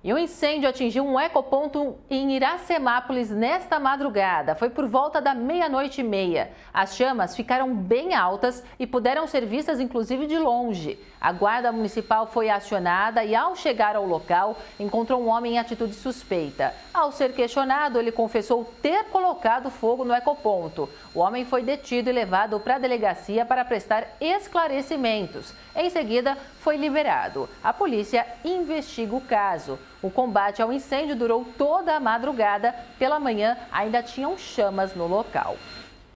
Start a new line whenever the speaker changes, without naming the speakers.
E um incêndio atingiu um ecoponto em Iracemápolis nesta madrugada. Foi por volta da 00:30. As chamas ficaram bem altas e puderam ser vistas inclusive de longe. A guarda municipal foi acionada e, ao chegar ao local, encontrou um homem em atitude suspeita. Ao ser questionado, ele confessou ter colocado fogo no ecoponto. O homem foi detido e levado para a delegacia para prestar esclarecimentos. Em seguida, foi liberado. A polícia investiga o caso. O combate ao incêndio durou toda a madrugada. Pela manhã, ainda tinham chamas no local.